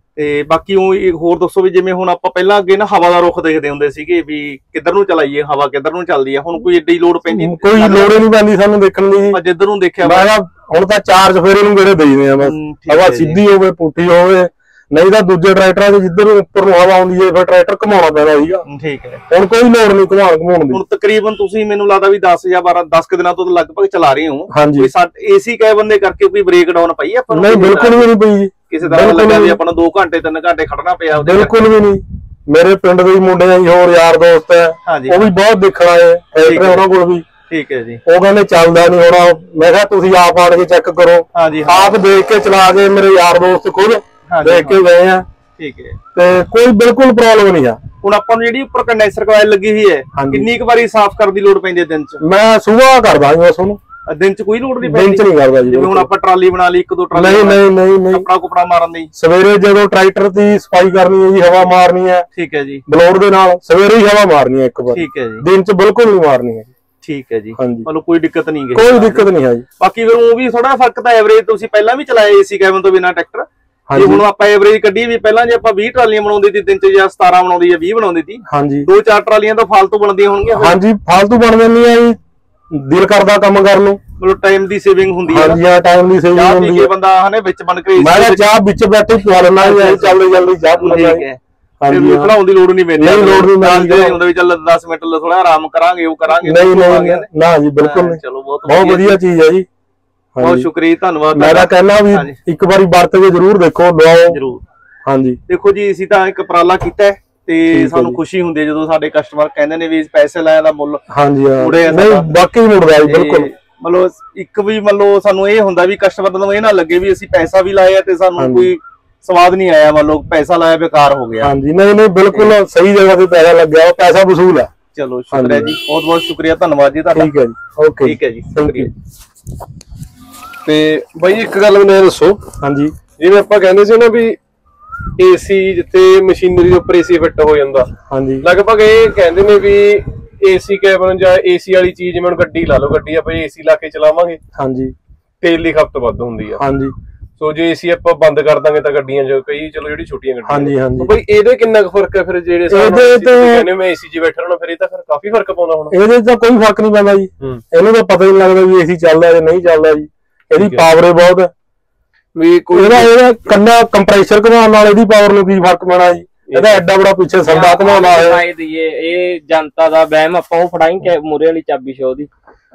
ਤੇ ਬਾਕੀ ਉਹ ਹੋਰ ਦੱਸੋ ਵੀ ਜਿਵੇਂ ਹੁਣ ਆਪਾਂ ਪਹਿਲਾਂ ਅੱਗੇ ਨਾ ਹਵਾ ਦਾ ਰੁਖ ਦੇਖਦੇ ਹੁੰਦੇ ਸੀਗੇ ਵੀ ਕਿੱਧਰ ਨੂੰ ਚਲਾਈਏ, ਹਵਾ ਕਿੱਧਰ ਨੂੰ ਚੱਲਦੀ ਆ, ਹੁਣ ਕੋਈ ਏਡੀ ਲੋੜ ਪੈਂਦੀ ਕੋਈ ਲੋੜ ਹੀ ਨਹੀਂ ਪੈਂਦੀ ਸਾਨੂੰ ਦੇਖਣ ਦੀ। ਜਿੱਧਰ ਨੂੰ ਦੇਖਿਆ ਹੁਣ ਤਾਂ ਚਾਰ ਚਫੇਰੇ ਨੂੰ ਗੇੜੇ ਦੇਈਦੇ ਆ ਬਸ, ਹਵਾ ਸਿੱਧੀ ਹੋਵੇ ਪੁੱਠੀ ਹੋਵੇ, ਨਹੀਂ ਤਾਂ ਦੂਜੇ ਟਰੈਕਟਰਾਂ ਦੇ ਜਿੱਧਰ ਉੱਪਰ ਨੂੰ ਹਵਾ ਆਉਂਦੀ ਹੈ ਫਿਰ ਟਰੈਕਟਰ ਘੁਮਾਉਣਾ ਪੈਂਦਾ ਸੀਗਾ। ਠੀਕ ਹੈ, ਹੁਣ ਕੋਈ ਲੋੜ ਨਹੀਂ ਘੁਮਾਉਣ ਘੁਮਾਉਣ ਦੀ। ਹੁਣ ਤਕਰੀਬਨ ਤੁਸੀਂ ਮੈਨੂੰ ਲੱਗਦਾ ਵੀ ਦਸ ਜਾਂ ਬਾਰਾਂ ਦਸ ਕੁ ਦਿਨਾਂ ਤੋਂ ਲਗਭਗ ਚਲਾ ਰਹੇ ਹੋ। ਹਾਂਜੀ, ਏਸੀ ਕੈਬਨ ਦੇ ਕਰਕੇ ਕੋਈ ਬ੍ਰੇਕ ਡਾਊਨ ਪਈ ਆਪਾਂ ਨੂੰ? ਨਹੀਂ ਬਿਲਕੁਲ ਵੀ ਨਹੀਂ ਪਈ ਜੀ। ਕਿਸੇ ਤਰ੍ਹਾਂ ਲੱਗਿਆ ਵੀ ਆਪਾਂ ਨੂੰ ਦੋ ਘੰਟੇ ਤਿੰਨ ਘੰਟੇ ਖੜਨਾ ਪਿਆ? ਬਿਲਕੁਲ ਵੀ ਨਹੀਂ। ਮੇਰੇ ਪਿੰਡ ਦੇ ਮੁੰਡੇ ਆ ਜੀ, ਹੋਰ ਯਾਰ ਦੋਸਤ ਹੈ, ਉਹ ਵੀ ਬਹੁਤ ਦੇਖਣ ਆਏ ਟਰੈਕਟਰ ਉਹਨਾਂ ਕੋਲ ਵੀ। ਠੀਕ ਹੈ ਜੀ। ਉਹ ਕਹਿੰਦੇ ਚੱਲਦਾ ਨਹੀਂ ਹੋਣਾ, ਮੈਂ ਕਿਹਾ ਤੁਸੀਂ ਆਪ ਆਣ ਕੇ ਚੈੱਕ ਕਰੋ। ਹਾਂਜੀ, ਆਪ ਦੇਖ ਕੇ ਚਲਾ ਕੇ ਮੇਰੇ ਯਾਰ ਦੋਸਤ ਖੁਦ ਦੇਖ ਕੇ ਗਏ ਆ। ਠੀਕ ਹੈ, ਤੇ ਕੋਈ ਬਿਲਕੁਲ ਪ੍ਰੋਬਲਮ ਨਹੀਂ ਆ। ਹੁਣ ਆਪਾਂ ਨੂੰ ਜਿਹੜੀ ਉੱਪਰ ਕੰਡੈਂਸਰ ਕੋਇਲ ਲੱਗੀ ਹੋਈ ਹੈ, ਕਿੰਨੀ ਕੁ ਵਾਰੀ ਸਾਫ਼ ਕਰਨ ਦੀ ਲੋੜ ਪੈਂਦੀ ਹੈ ਦਿਨ ਚ? ਮੈਂ ਸੁਬਾਹ ਕਰਦਾ ਜੀ ਬਸ ਉਹਨੂੰ, ਦਿਨ ਚ ਕੋਈ ਲੋੜ ਨਹੀਂ ਪੈਂਦੀ? ਦਿਨ ਚ ਨਹੀਂ ਕਰਦਾ ਜੀ। ਜਿਵੇਂ ਹੁਣ ਆਪਾਂ ਟਰਾਲੀ ਬਣਾ ਲਈ, ਇੱਕ ਦੋ ਟਰਾਲੀ, ਨਹੀਂ ਨਹੀਂ ਨਹੀਂ ਨਹੀਂ, ਕੱਪੜਾ ਕੁਪੜਾ ਮਾਰਨ ਦੀ ਸਵੇਰੇ ਜਦੋਂ ਟਰੈਕਟਰ ਦੀ ਸਫਾਈ ਕਰਨੀ ਹੈ ਜੀ, ਹਵਾ ਮਾਰਨੀ ਹੈ। ਠੀਕ ਹੈ ਜੀ। ਬਲੋਰ ਦੇ ਨਾਲ ਸਵੇਰੇ ਹੀ ਹਵਾ ਮਾਰਨੀ ਹੈ ਇੱਕ ਵਾਰ। ਠੀਕ ਹੈ ਜੀ। ਦਿਨ ਚ ਬਿਲਕੁਲ ਨਹੀਂ ਮਾਰਨੀ ਹੈ। ਠੀਕ ਹੈ ਜੀ, ਹਾਂਜੀ, ਮਤਲਬ ਕੋਈ ਦਿੱਕਤ ਨਹੀਂ ਗਈ? ਕੋਈ ਦਿੱਕਤ ਨਹੀਂ ਹੈ ਜੀ। ਬਾਕੀ ਫਿਰ ਉਹ ਵੀ ਥੋੜਾ ਫਰਕ ਤਾਂ ਐਵਰੇਜ, ਤੁਸੀਂ ਪਹਿਲਾਂ ਵੀ ਚਲਾਏ ਏਸੀ ਕੈਬਨ ਤੋਂ ਬਿਨਾਂ ਟਰੈਕਟਰ, ਜੇ ਹੁਣ ਆਪਾਂ ਐਵਰੇਜ ਕੱਢੀ ਵੀ, ਪਹਿਲਾਂ ਜੇ ਆਪਾਂ ਵੀਹ ਟਰਾਲੀਆਂ ਬਣਾਉਂਦੀ ਸੀ ਦਿਨ ਚ, ਜਾਂ ਸਤਾਰਾਂ ਬਣਾਉਂਦੀ ਜਾਂ ਵੀਹ ਬਣਾਉਂਦੀ ਸੀ, ਹਾਂਜੀ, ਦੋ ਚਾਰ ਟਰਾਲੀਆਂ ਤਾਂ ਫਾਲਤੂ ਬਣਦੀਆਂ ਹੋਣਗੀਆਂ? ਹਾਂਜੀ, ਫਾਲਤੂ ਬਣ ਜਾਂਦੀਆਂ ਜੀ, ਦਿਲ ਕਰਦਾ ਕੰਮ ਕਰਨ ਨੂੰ। ਮਤਲਬ ਟਾਈਮ ਦੀ ਸੇਵਿੰਗ ਹੁੰਦੀ ਹੈ। ਹਾਂਜੀ, ਆ ਟਾਈਮ ਦੀ ਸੇਵਿੰਗ ਹੁੰਦੀ ਹੈ। ਬੰਦਾ ਹਨੇ ਵਿੱਚ ਬਣ ਕੇ ਮੈਂ ਚਾਹ ਵਿੱਚ ਬੈਠੇ ਪਵਾ ਲੈਣਾ ਜੀ, ਚੱਲਦੇ ਚੱਲਦੇ ਚਾਹ ਪੀ ਲੈਣਾ। ਠੀਕ ਹੈ, ਹਾਂਜੀ, ਖੜਾਉਣ ਦੀ ਲੋੜ ਨਹੀਂ ਪੈਂਦੀ। ਨਹੀਂ ਲੋੜ ਨਹੀਂ ਹੁੰਦਾ ਵੀ ਚੱਲ ਦਸ ਮਿੰਟ ਥੋੜਾ ਆਰਾਮ ਕਰਾਂਗੇ, ਉਹ ਕਰਾਂਗੇ। ਨਹੀਂ ਨਹੀਂ ਨਾ ਜੀ, ਬਿਲਕੁਲ ਨਹੀਂ। ਚਲੋ ਬਹੁਤ ਬਹੁਤ ਵਧੀਆ ਚੀਜ਼ ਹੈ ਜੀ, ਬਹੁਤ ਸ਼ੁਕਰੀਆ, ਧੰਨਵਾਦ। ਮੈਂ ਤਾਂ ਕਹਿੰਦਾ ਵੀ ਇੱਕ ਵਾਰੀ ਵਰਤ ਕੇ ਜਰੂਰ ਦੇਖੋ, ਲਵਾਓ ਜਰੂਰ। ਹਾਂਜੀ, ਦੇਖੋ ਜੀ, ਅਸੀਂ ਤਾਂ ਇੱਕ ਉਪਰਾਲਾ ਕੀਤਾ ਹੈ ਤੇ ਸਾਨੂੰ ਖੁਸ਼ੀ ਹੁੰਦੀ ਹੈ ਜਦੋਂ ਸਾਡੇ ਕਸਟਮਰ ਕਹਿੰਦੇ ਨੇ ਵੀ ਪੈਸੇ ਲਾਇਆ ਦਾ ਮੁੱਲ। ਹਾਂਜੀ, ਨਹੀਂ ਬਾਕੀ ਮੁੜਦਾ ਜੀ, ਬਿਲਕੁਲ। ਮਤਲਬ ਇੱਕ ਵੀ ਮਤਲਬ ਸਾਨੂੰ ਇਹ ਹੁੰਦਾ ਵੀ ਕਸਟਮਰ ਨੂੰ ਇਹ ਨਾ ਲੱਗੇ ਵੀ ਅਸੀਂ ਪੈਸਾ ਵੀ ਲਾਇਆ ਤੇ ਸਾਨੂੰ ਕੋਈ ਸਵਾਦ ਨਹੀਂ ਆਇਆ, ਮਤਲਬ ਪੈਸਾ ਲਾਇਆ ਬੇਕਾਰ ਹੋ ਗਿਆ। ਹਾਂਜੀ, ਨਹੀਂ ਨਹੀਂ, ਬਿਲਕੁਲ ਸਹੀ ਜਗ੍ਹਾ ਤੇ ਪੈਸਾ ਲੱਗਿਆ, ਪੈਸਾ ਵਸੂਲ ਹੈ। ਚਲੋ ਸ਼ੁਕਰੀਆ ਜੀ, ਬਹੁਤ ਬਹੁਤ ਸ਼ੁਕਰੀਆ, ਧੰਨਵਾਦ ਜੀ ਤੁਹਾਡਾ। ਠੀਕ ਹੈ ਜੀ, ਓਕੇ, ਠੀਕ ਹੈ ਜੀ, ਸ਼ੁਕਰੀਆ। ਤੇ ਬਾਈ ਇੱਕ ਗੱਲ ਮੈਨੂੰ ਇਹ ਦੱਸੋ, ਹਾਂਜੀ, ਜਿਵੇਂ ਆਪਾਂ ਕਹਿੰਦੇ ਸੀ ਨਾ ਵੀ ਏਸੀ ਜਿੱਥੇ ਮਸ਼ੀਨਰੀ ਦੇ ਉੱਪਰ ਏਸੀ ਫਿੱਟ ਹੋ ਜਾਂਦਾ, ਹਾਂਜੀ, ਲਗਭਗ ਇਹ ਕਹਿੰਦੇ ਨੇ ਵੀ ਏਸੀ ਕੈਬਨ ਜਾਂ ਏਸੀ ਵਾਲੀ ਚੀਜ਼, ਜਿਵੇਂ ਗੱਡੀ ਲਾ ਲਓ, ਗੱਡੀ ਆਪਾਂ ਏਸੀ ਲਾ ਕੇ ਚਲਾਵਾਂਗੇ, ਹਾਂਜੀ, ਤੇਲ ਦੀ ਖਪਤ ਵੱਧ ਹੁੰਦੀ ਆ। ਹਾਂਜੀ, ਸੋ ਜੇ ਏਸੀ ਆਪਾਂ ਬੰਦ ਕਰ ਦਾਂਗੇ ਤਾਂ ਗੱਡੀਆਂ ਚ ਕਈ, ਚਲੋ ਜਿਹੜੀ ਛੋਟੀਆਂ ਗੱਡੀਆਂ, ਹਾਂਜੀ ਹਾਂਜੀ, ਬਈ ਇਹਦੇ ਕਿੰਨਾ ਕੁ ਫਰਕ ਹੈ ਫਿਰ? ਜਿਹੜੇ ਇਹਦੇ ਤੇ ਕਹਿੰਦੇ ਮੈਂ ਏਸੀ 'ਚ ਬੈਠਾ ਰਹਿਣਾ, ਫਿਰ ਇਹ ਤਾਂ ਫਿਰ ਕਾਫੀ ਫਰਕ ਪਾਉਂਦਾ ਹੁਣ। ਇਹਦੇ ਤਾਂ ਕੋਈ ਫਰਕ ਨਹੀਂ ਪੈਂਦਾ ਜੀ, ਇਹਨੂੰ ਤਾਂ ਪਤਾ ਹੀ ਨਹੀਂ ਲੱਗਦਾ ਵੀ ਏਸੀ ਚੱਲਦਾ ਜਾਂ ਨਹੀਂ ਚੱਲਦਾ ਜੀ। ਇਹਦੀ ਪਾਵਰ ਹੀ ਬਹੁਤ ਹੈ ਵੀ ਕੋਈ ਇਹਦਾ ਇਹਦਾ ਕੰਨਾ ਕੰਪਰੈਸਰ ਘੁਮਾਉਣ ਨਾਲ ਇਹਦੀ ਪਾਵਰ ਨੂੰ ਕੀ ਫਰਕ ਪੈਣਾ ਜੀ? ਇਹਦਾ ਐਡਾ ਬੜਾ ਪਿੱਛੇ ਸੰਦਾ ਘੁਮਾਉਂਦਾ ਹੈ। ਇਹ ਜਨਤਾ ਦਾ ਵਹਿਮ, ਆਪਾਂ ਉਹ ਫੜਾਈ ਮੂਰੇ ਵਾਲੀ ਚਾਬੀ ਸ਼ੋ ਦੀ,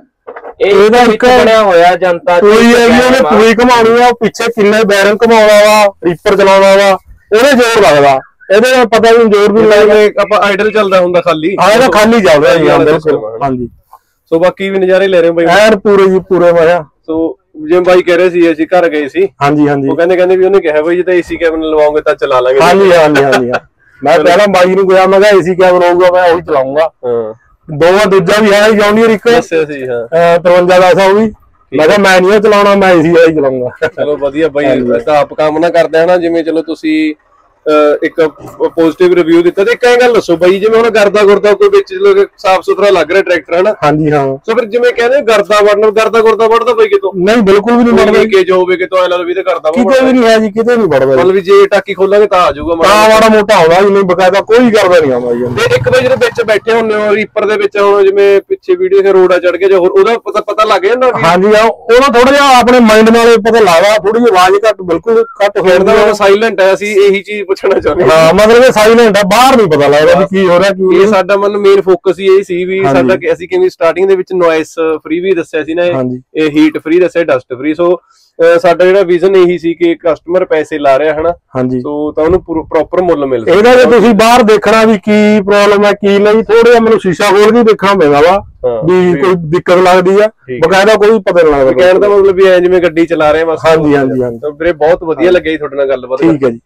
ਇਹਦਾ ਇੱਕ ਬਣਿਆ ਹੋਇਆ ਜਨਤਾ ਕੋਈ ਉਹਨੇ ਪੂਰੀ ਘੁਮਾਉਣੀ ਆ, ਪਿੱਛੇ ਕਿੰਨੇ ਬੈਰਿੰਗ ਘੁਮਾਉਣਾ ਵਾ, ਰੀਪਰ ਚਲਾਉਣਾ ਵਾ, ਉਹਦੇ ਜ਼ੋਰ ਲੱਗਦਾ, ਇਹਦੇ ਪਤਾ ਨਹੀਂ ਜ਼ੋਰ ਵੀ ਲੱਗਦਾ। ਆਪਾਂ ਆਈਡਲ ਚੱਲਦਾ ਹੁੰਦਾ ਖਾਲੀ, ਹਾਂ ਇਹਦਾ ਖਾਲੀ ਚੱਲਦਾ ਜੀ, ਬਿਲਕੁਲ। ਹਾਂਜੀ, ਸੋ ਬਾਕੀ ਵੀ ਨਜ਼ਾਰੇ ਲੈ ਰਹੇ ਬਾਈ ਐਨ ਪੂਰੇ ਜੀ, ਪੂਰੇ ਮਜ਼ਾ। ਸੋ ਜਿਵੇਂ ਬਾਈ ਕਹਿ ਰਹੇ ਸੀ, ਅਸੀਂ ਘਰ ਗਏ ਸੀ, ਹਾਂਜੀ ਹਾਂਜੀ, ਉਹ ਕਹਿੰਦੇ ਕਹਿੰਦੇ ਵੀ ਉਹਨੇ ਕਿਹਾ ਬਈ ਜੇ ਤਾਂ ਏਸੀ ਕੈਬਨ ਲਵਾਓਗੇ ਤਾਂ ਚਲਾ ਲਾਂਗੇ। ਹਾਂਜੀ ਹਾਂਜੀ ਹਾਂਜੀ, ਮੈਂ ਪਹਿਲਾਂ ਬਾਈ ਨੂੰ ਕਿਹਾ, ਮੈਂ ਕਿਹਾ ਏਸੀ ਕੈਬਨ ਹੋਊਗਾ ਮੈਂ ਉਹੀ ਚਲਾਉਂਗਾ। ਹਾਂ, ਦੋ ਦੂਜਾ ਵੀ ਹੈ ਜੌਂਡੀਅਰ ਇੱਕ ਦੱਸਿਆ ਸੀ, ਹਾਂ ਤਰਵੰਜਾ ਦਸ, ਉਹ ਵੀ ਮੈਂ ਕਿਹਾ ਮੈਂ ਨਹੀਂ ਚਲਾਉਣਾ, ਮੈਂ ਏਸੀ ਵਾਲਾ ਹੀ ਚਲਾਉਂਗਾ। ਚਲੋ ਵਧੀਆ ਬਾਈ, ਤਾਂ ਆਪ ਕੰਮ ਨਾ ਕਰਦੇ ਹਨਾ, ਜਿਵੇਂ ਚਲੋ ਤੁਸੀਂ ਇੱਕ ਪੋਜ਼ਿਟਿਵ ਰਿਵਿਊ ਦਿੱਤਾ। ਤੇ ਇੱਕ ਇਹ ਗੱਲ ਦੱਸੋ ਬਾਈ, ਜਿਵੇਂ ਹੁਣ ਗਰਦਾ ਗੁਰਦਾ ਕੋਈ ਵਿੱਚ ਸਾਫ ਸੁਥਰਾ ਲੱਗ ਰਿਹਾ ਟਰੈਕਟਰ ਹਨਾ? ਹਾਂਜੀ ਹਾਂ। ਸੋ ਫਿਰ ਜਿਵੇਂ ਕਹਿੰਦੇ ਗਰਦਾ ਵੜਨ, ਗਰਦਾ ਗੁਰਦਾ ਵੜਦਾ ਬਾਈ ਕਿਤੋਂ? ਨਹੀਂ ਬਿਲਕੁਲ ਵੀ ਨਹੀਂ ਵੜਦਾ, ਕਿ ਜੋ ਹੋਵੇ ਕਿਤੋਂ ਐ ਲਾ ਲਓ ਵੀ ਤੇ ਗਰਦਾ ਕਿਤੇ ਵੀ ਨਹੀਂ ਹੈ ਜੀ, ਕਿਤੇ ਨਹੀਂ ਵੜਦਾ। ਮਤਲਬ ਜੇ ਟਾਕੀ ਖੋਲਾਂਗੇ ਤਾਂ ਆ ਜਾਊਗਾ, ਤਾਂ ਮਾੜਾ ਮੋਟਾ ਆਉਂਦਾ ਜੀ, ਨਹੀਂ ਬਕਾਇਦਾ ਕੋਈ ਗਰਦਾ ਨਹੀਂ ਆਉਂਦਾ ਜੀ। ਤੇ ਇੱਕ ਵਾਰ ਜਿਹੜੇ ਵਿੱਚ ਬੈਠੇ ਹੁੰਦੇ ਹੋ ਰੀਪਰ ਦੇ ਵਿੱਚ, ਹੁਣ ਜਿਵੇਂ ਪਿੱਛੇ ਵੀਡੀਓ ਤੇ ਰੋੜਾ ਚੜ ਕੇ, ਹੋਰ ਉਹਦਾ ਪਤਾ ਪਤਾ ਲੱਗ ਜਾਂਦਾ? ਹਾਂਜੀ ਆ, ਉਹਦਾ ਥੋੜਾ ਜਿਹਾ ਆਪਣੇ ਮਾਈਂਡ ਨਾਲ ਪਤਾ ਲੱਗਦਾ, ਥੋੜੀ ਜਿਹੀ ਆਵਾਜ਼ ਘੱਟ, ਬਿਲਕੁਲ ਘੱਟ ਹੋਣਾ, ਸਾਇਲੈਂਟ ਹੈ। ਅਸੀਂ ਇਹੀ ਚੀਜ਼ ਪੁੱਛਣਾ ਚਾਹੁੰਦੇ ਹਾਂ, ਮਤਲਬ ਇਹ ਸਾਇਲੈਂਟ ਹੈ, ਬਾਹਰ ਨਹੀਂ ਪਤਾ ਲੱਗਦਾ ਵੀ ਕੀ ਹੋ ਰਿਹਾ ਕੀ। ਇਹ ਸਾਡਾ ਮਨ ਮੇਨ ਫੋਕਸ ਹੀ ਇਹ ਸੀ ਵੀ ਸਾਡਾ, ਅਸੀਂ ਕਿਵੇਂ ਸਟਾਰਟਿੰਗ ਦੇ ਵਿੱਚ ਨੋਇਸ ਫ੍ਰੀ ਵੀ ਦੱਸਿਆ ਸੀ ਨਾ, ਇਹ ਹੀਟ ਫ੍ਰੀ ਦੱਸਿਆ, ਡਸਟ ਫ੍ਰੀ। ਸੋ ਸਾਡਾ ਜਿਹੜਾ ਵਿਜ਼ਨ ਇਹੀ ਸੀ ਕਿ ਕਸਟਮਰ ਪੈਸੇ ਲਾ ਰਿਹਾ ਹਨਾ, ਹਾਂਜੀ, ਸੋ ਤਾਂ ਉਹਨੂੰ ਪ੍ਰੋਪਰ ਮੁੱਲ ਮਿਲਦਾ। ਇਹਦਾ ਜੇ ਤੁਸੀਂ ਬਾਹਰ ਦੇਖਣਾ ਵੀ ਕੀ ਪ੍ਰੋਬਲਮ ਹੈ ਕੀ ਨਹੀਂ, ਥੋੜਾ ਜਿਹਾ ਮੈਨੂੰ ਸ਼ੀਸ਼ਾ ਖੋਲ ਕੇ ਦੇਖਣਾ ਪੈਂਦਾ ਵਾ ਵੀ ਕੋਈ ਦਿੱਕਤ ਲੱਗਦੀ ਆ, ਬਕਾਇਦਾ ਕੋਈ ਪਤਾ ਨਹੀਂ ਲੱਗਦਾ। ਕਹਿਣ ਦਾ ਮਤਲਬ ਵੀ ਐ ਜਿਵੇਂ ਗੱਡੀ ਚਲਾ ਰਹੇ ਬਸ। ਹਾਂਜੀ ਹਾਂਜੀ ਹਾਂਜੀ, ਵੀਰੇ ਬਹੁਤ ਵਧੀਆ ਲੱਗਿਆ ਜੀ ਤੁਹਾਡੇ ਨਾਲ ਗੱਲਬਾਤ। ਠੀਕ ਹੈ ਜੀ।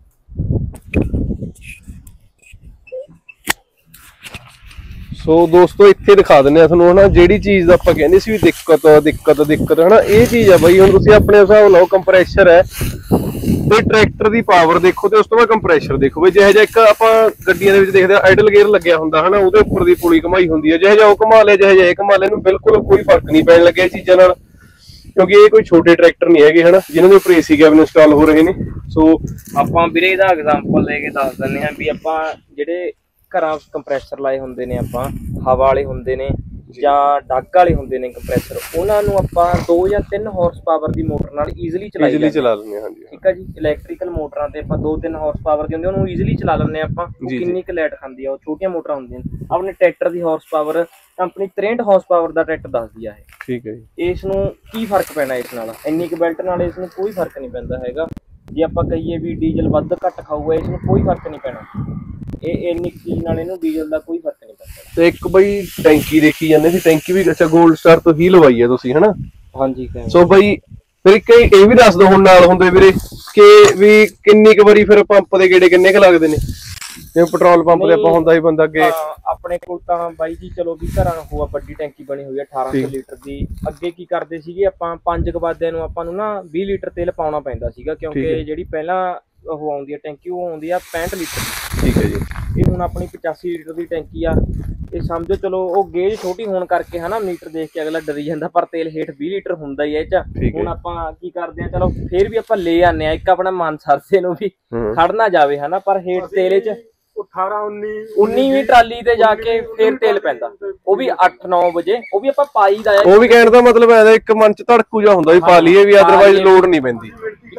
ਸੋ ਦੋਸਤੋ ਇੱਥੇ ਦਿਖਾ ਦਿੰਦੇ ਆ ਤੁਹਾਨੂੰ ਹਨਾ, ਜਿਹੜੀ ਚੀਜ਼ ਦਾ ਆਪਾਂ ਕਹਿੰਦੇ ਸੀ ਵੀ ਦਿੱਕਤ ਦਿੱਕਤ ਦਿੱਕਤ ਹਨਾ, ਇਹ ਚੀਜ਼ ਆ ਬਾਈ। ਹੁਣ ਤੁਸੀਂ ਆਪਣੇ ਹਿਸਾਬ ਨਾਲ ਕੰਪਰੈਸ਼ਰ ਹੈ ਤੇ ਟਰੈਕਟਰ ਦੀ ਪਾਵਰ ਦੇਖੋ, ਤੇ ਉਸ ਤੋਂ ਬਾਅਦ ਕੰਪਰੈਸ਼ਰ ਦੇਖੋ ਬਈ। ਜਿਹੋ ਜਿਹਾ ਇੱਕ ਆਪਾਂ ਗੱਡੀਆਂ ਦੇ ਵਿੱਚ ਦੇਖਦੇ ਆ ਆਈਡਲ ਗੇਅਰ ਲੱਗਿਆ ਹੁੰਦਾ ਹਨਾ, ਉਹਦੇ ਉੱਪਰ ਦੀ ਪੁਲੀ ਘਮਾਈ ਹੁੰਦੀ ਹੈ, ਜਿਹੋ ਜਿਹਾ ਉਹ ਘੁਮਾ ਲਿਆ ਜਿਹੋ ਜਿਹਾ ਇਹ ਘੁਮਾ ਲਿਆ, ਇਹਨੂੰ ਬਿਲਕੁਲ ਕੋਈ ਫਰਕ ਨਹੀਂ ਪੈਣ ਲੱਗਿਆ ਇਹ ਚੀਜ਼ਾਂ ਨਾਲ। ਕਿਉਂਕਿ ਇਹ ਕੋਈ ਛੋਟੇ ਟਰੈਕਟਰ ਨਹੀਂ ਹੈਗੇ ਹਨਾ ਜਿਨ੍ਹਾਂ ਦੇ ਉੱਪਰ ਏਸੀ ਕੈਬਨ ਇੰਸਟਾਲ ਹੋ ਰਹੇ ਨੇ। ਸੋ ਆਪਾਂ ਵੀਰੇ ਇਹਦਾ ਐਗਜ਼ਾਮਪਲ ਦੇ ਕੇ ਦੱਸ ਦਿੰਦੇ ਹਾਂ ਵੀ ਆਪਾਂ ਜਿਹੜੇ ਘਰਾਂ ਕੰਪਰੈਸਰ ਲਾਏ ਹੁੰਦੇ ਨੇ, ਆਪਾਂ ਹਵਾ ਵਾਲੇ ਹੁੰਦੇ ਨੇ ਜਾਂ ਡੱਗ ਵਾਲੇ ਹੁੰਦੇ ਨੇ ਕੰਪਰੈਸਰ, ਉਹਨਾਂ ਨੂੰ ਆਪਾਂ ਦੋ ਜਾਂ ਤਿੰਨ ਹਾਰਸ ਪਾਵਰ ਦੀ ਮੋਟਰ ਨਾਲ ਈਜ਼ੀਲੀ ਚਲਾਈ ਈਜ਼ੀਲੀ ਚਲਾ ਲੈਂਦੇ ਹਾਂ। ਹਾਂਜੀ ਠੀਕ ਆ ਜੀ। ਇਲੈਕਟ੍ਰੀਕਲ ਮੋਟਰਾਂ ਤੇ ਆਪਾਂ ਦੋ ਤਿੰਨ ਹਾਰਸ ਪਾਵਰ ਦੀ ਹੁੰਦੀ ਉਹਨੂੰ ਈਜ਼ੀਲੀ ਚਲਾ ਲੈਂਦੇ ਆਪਾਂ। ਉਹ ਕਿੰਨੀ ਕੁ ਲਾਈਟ ਖਾਂਦੀ ਆ, ਉਹ ਛੋਟੀਆਂ ਮੋਟਰਾਂ ਹੁੰਦੀਆਂ ਨੇ। ਆਪਣੇ ਟਰੈਕਟਰ ਦੀ ਹਾਰਸ ਪਾਵਰ ਕੰਪਨੀ ਤਰੇਂਹਠ ਹਾਰਸ ਪਾਵਰ ਦਾ ਟਰੈਕਟਰ ਦੱਸਦੀ ਆ ਇਹ। ਠੀਕ ਹੈ ਜੀ। ਇਸ ਨੂੰ ਕੀ ਫਰਕ ਪੈਣਾ ਇਸ ਨਾਲ? ਇੰਨੀ ਕੁ ਬੈਲਟ ਨਾਲ ਇਸ ਨੂੰ ਕੋਈ ਫਰਕ ਨਹੀਂ ਪੈਂਦਾ ਹੈਗਾ। ਜੇ ਆਪਾਂ ਕਹੀਏ ਵੀ ਡੀਜ਼ਲ ਵੱਧ ਘੱਟ ਖਾਊਗਾ, ਇਸ ਨੂੰ ਕੋਈ ਫਰਕ ਨਹੀਂ ਪੈਣਾ। ਇਹ ਇੰਨੀ ਚੀਜ਼ ਨਾਲ ਇਹਨੂੰ ਡੀਜ਼ਲ ਦਾ ਕੋਈ ਫਰਕ ਨਹੀਂ ਪੈਂਦਾ। ਤੇ ਇੱਕ ਬਈ ਟੈਂਕੀ ਦੇਖੀ ਜਾਂਦੇ ਸੀ, ਟੈਂਕੀ ਵੀ ਅੱਛਾ ਗੋਲਡ ਸਟਾਰ ਤੋਂ ਹੀ ਲਵਾਈ ਹੈ ਤੁਸੀਂ ਹਨਾ? ਹਾਂਜੀ। ਸੋ ਬਈ ਫਿਰ ਇੱਕ ਇਹ ਵੀ ਦੱਸ ਦੋ ਹੁਣ ਨਾਲ ਹੁੰਦੇ ਵੀਰੇ ਕਿ ਵੀ ਕਿੰਨੀ ਕੁ ਵਾਰੀ ਫਿਰ ਪੰਪ ਦੇ ਗੇੜੇ ਕਿੰਨੇ ਕੁ ਲੱਗਦੇ ਨੇ? ਜਿਵੇਂ ਪੈਟਰੋਲ ਪੰਪ ਤੇ ਆਪਾਂ ਹੁੰਦਾ ਹੀ ਬੰਦਾ ਅੱਗੇ ਆਪਣੇ ਕੋਲ ਤਾਂ ਬਾਈ ਜੀ ਚਲੋ ਵੀ ਘਰਾਂ ਹੋਆ ਵੱਡੀ ਟੈਂਕੀ ਬਣੀ ਹੋਈ ਹੈ ਅਠਾਰਾਂ ਸੌ ਲੀਟਰ ਦੀ। ਅੱਗੇ ਕੀ ਕਰਦੇ ਸੀਗੇ ਆਪਾਂ ਪੰਜ ਕੁ ਵਾਦਿਆਂ ਨੂੰ ਆਪਾਂ ਨੂੰ ਨਾ ਵੀਹ ਲੀਟਰ ਤੇਲ ਪਾਉਣਾ ਪੈਂਦਾ ਸੀਗਾ, ਕਿਉਂਕਿ ਜਿਹੜੀ ਪਹਿਲਾਂ ਉਹ ਆਉਂਦੀ ਹੈ ਟੈਂਕੀ ਉਹ ਆਉਂਦੀ ਆ ਪੈਂਹਠ ਲੀਟਰ। ਠੀਕ ਹੈ ਜੀ। ਇਹ ਹੁਣ ਆਪਣੀ ਪਚਾਸੀ ਲੀਟਰ ਦੀ ਟੈਂਕੀ ਆ। ਇਹ ਸਮਝੋ ਚਲੋ ਉਹ ਗੇਜ ਛੋਟੀ ਹੋਣ ਕਰਕੇ ਹਨਾ ਮੀਟਰ ਦੇਖ ਕੇ ਅਗਲਾ ਡਰੀ ਜਾਂਦਾ, ਪਰ ਤੇਲ ਹੇਠ ਵੀਹ ਲੀਟਰ ਹੁੰਦਾ ਹੀ ਹੈ ਇਹ ਚ। ਹੁਣ ਆਪਾਂ ਕੀ ਕਰਦੇ ਆ, ਚਲੋ ਫੇਰ ਵੀ ਆਪਾਂ ਲੈ ਆਨੇ ਆ ਇੱਕ ਆਪਣਾ ਮਨ ਸਰਸੇ ਨੂੰ ਵੀ ਖੜ ਨਾ ਜਾਵੇ ਹਨਾ, ਪਰ ਹੇਠ ਤੇਲ ਚ ਅਠਾਰਾਂ ਉੱਨੀ ਉन्नीवीं ਟਰਾਲੀ ਤੇ ਜਾ ਕੇ ਫੇਰ ਤੇਲ ਪੈਂਦਾ, ਉਹ ਵੀ ਅੱਠ ਨੌ ਵਜੇ। ਉਹ ਵੀ ਆਪਾਂ ਪਾਈ ਦਾ ਆ। ਉਹ ਵੀ ਕਹਿਣ ਦਾ ਮਤਲਬ ਹੈ ਇੱਕ ਮਨ ਚ ਧੜਕੂ ਜਾ ਹੁੰਦਾ ਵੀ ਪਾ ਲਈਏ ਵੀ, ਅਦਰਵਾਈਜ਼ ਲੋਡ ਨਹੀਂ ਪੈਂਦੀ।